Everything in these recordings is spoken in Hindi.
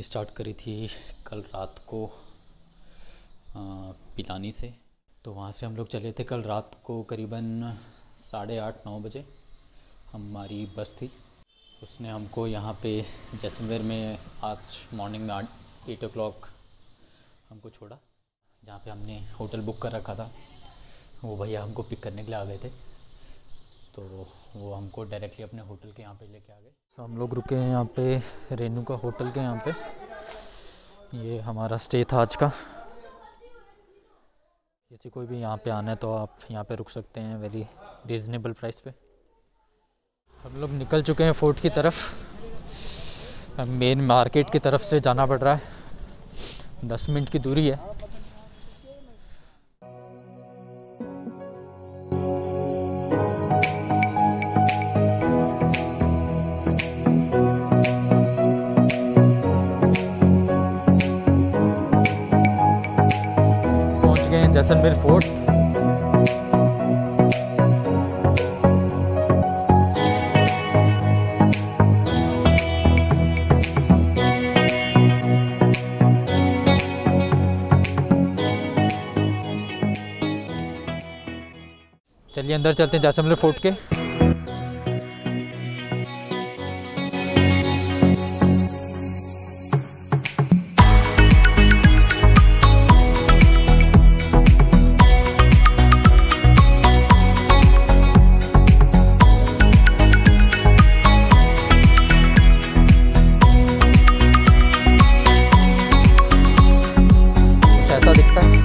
स्टार्ट करी थी कल रात को पिलानी से। तो वहाँ से हम लोग चले थे कल रात को करीबन 8:30-9 बजे। हमारी बस थी, उसने हमको यहाँ पे जैसलमेर में आज मॉर्निंग में 8 o'clock हमको छोड़ा। जहाँ पे हमने होटल बुक कर रखा था, वो भैया हमको पिक करने के लिए आ गए थे, तो वो हमको डायरेक्टली अपने होटल के यहाँ पे लेके आ गए। तो हम लोग रुके हैं यहाँ पे रेणुका होटल के यहाँ पे। ये हमारा स्टे था आज का। किसी कोई भी यहाँ पे आना है तो आप यहाँ पे रुक सकते हैं वेरी रीज़नेबल प्राइस पे। हम लोग निकल चुके हैं फोर्ट की तरफ। मेन मार्केट की तरफ से जाना पड़ रहा है, 10 मिनट की दूरी है। पहुंच गए हैं जैसलमेर फोर्ट। चलिए अंदर चलते हैं जैसलमेर फोर्ट के। कैसा दिखता है?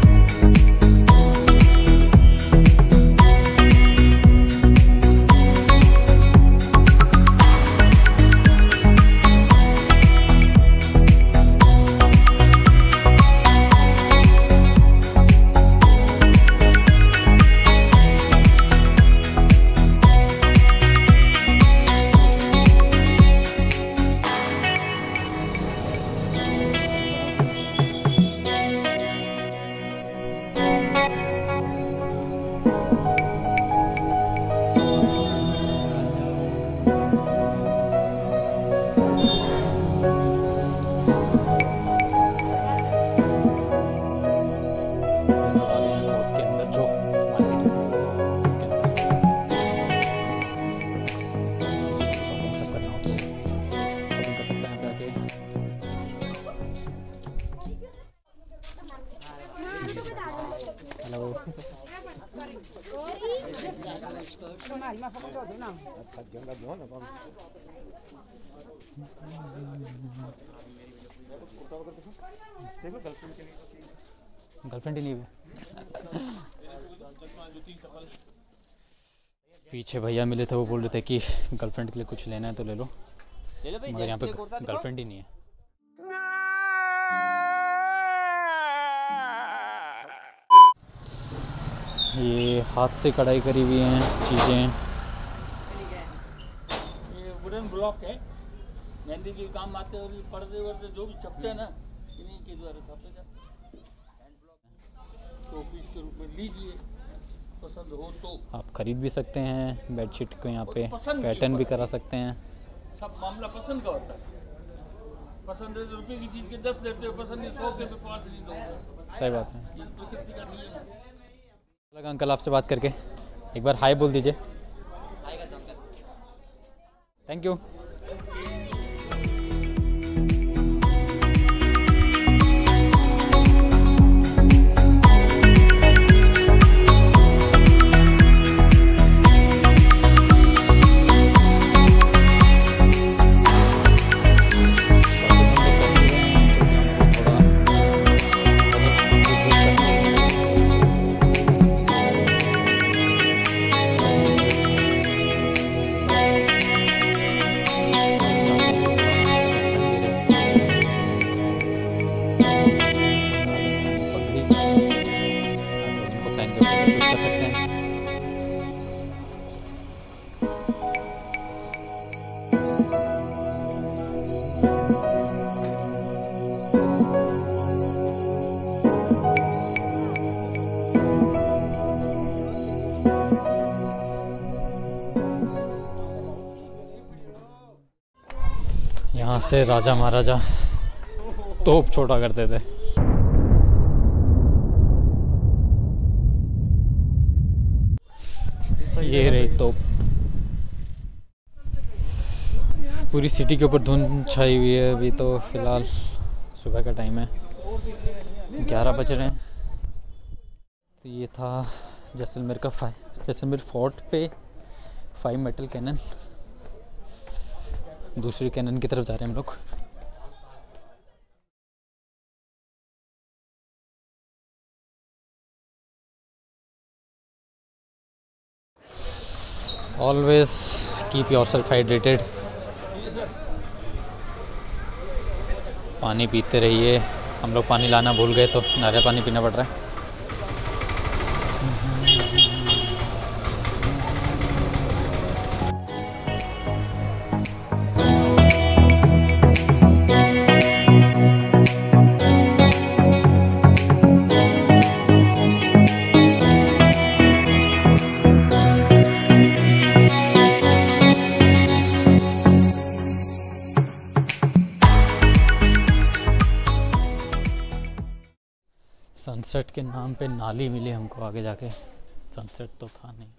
गर्लफ्रेंड ही नहीं है। पीछे भैया मिले थे, वो बोल रहे थे कि गर्लफ्रेंड के लिए कुछ लेना है तो ले लो, मगर यहाँ पे गर्लफ्रेंड ही नहीं है। ये हाथ से कढ़ाई करी हुई हैं चीज़ें। ये वुडन ब्लॉक है, मेहंदी के काम आते हैं और ये पर्दे वर्दे जो भी छपते हैं ना, इन्हीं के द्वारा छपे जाते हैं। हैंड ब्लॉक तो पीस के रूप में लीजिए, पसंद हो तो आप खरीद भी सकते हैं। बेडशीट को यहाँ पे पसंद पैटर्न भी करा सकते हैं। सब मामला पसंद का होता है। पसंद है तो रुपये की चीज़ के 10 लेते हो, पसंद है 100 के तो 5 नहीं दो। सही बात है। ये प्रकृति का नियम है। लगा अंकल आपसे बात करके, एक बार हाय बोल दीजिए। Thank you. यहाँ से राजा महाराजा तोप छोटा करते थे। ये रही तोप। पूरी सिटी के ऊपर धुंध छाई हुई है। अभी तो फिलहाल सुबह का टाइम है, 11 बज रहे हैं। तो ये था जैसलमेर का जैसलमेर फोर्ट पे 5 मेटल कैनन। दूसरी कैनन की तरफ जा रहे हैं हम लोग। Always keep yourself hydrated. पानी पीते रहिए। हम लोग पानी लाना भूल गए तो नारियल पानी पीना पड़ रहा है। सनसेट के नाम पे नाली मिली हमको आगे जाके। सनसेट तो था नहीं।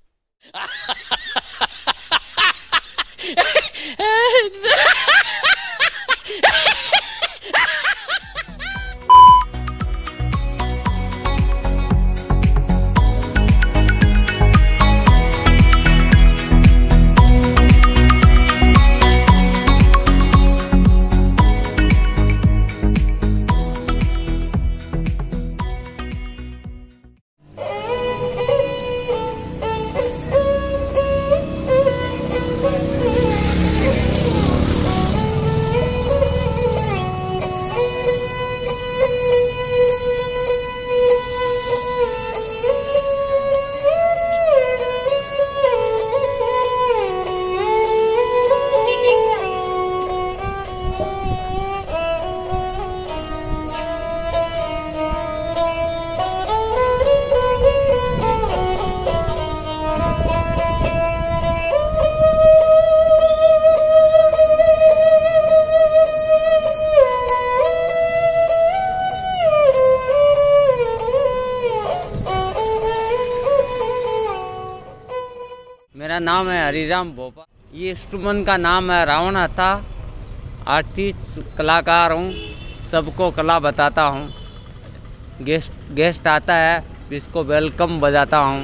मेरा नाम है हरिराम भोपा। ये इंस्ट्रूमेंट का नाम है रावण था। आर्टिस्ट कलाकार हूँ, सबको कला बताता हूँ। गेस्ट आता है, इसको वेलकम बजाता हूँ।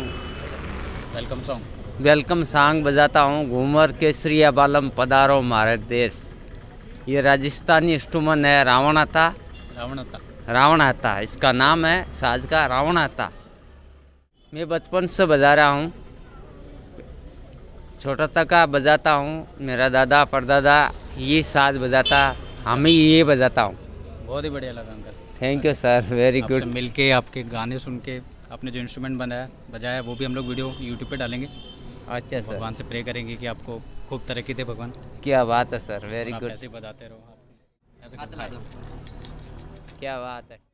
वेलकम सॉन्ग बजाता हूँ। घूमर केसरिया बालम पधारो मारे देश। ये राजस्थानी इंस्ट्रूमेंट है, रावण आता इसका नाम है। साज का रावण आता। मैं बचपन से बजा रहा हूँ, छोटा तक बजाता हूँ। मेरा दादा परदादा ये साज बजाता, हम ही ये बजाता हूँ। बहुत ही बढ़िया लगा uncle. Thank you sir, very good. मिल के आपके गाने सुन के आपने जो इंस्ट्रूमेंट बजाया वो भी हम लोग वीडियो यूट्यूब पे डालेंगे। अच्छा सर। भगवान से प्रे करेंगे कि आपको खूब तरक्की दे भगवान। क्या बात है सर, वेरी गुड। ऐसे बजाते रहो आप, ऐसे क्या बात है।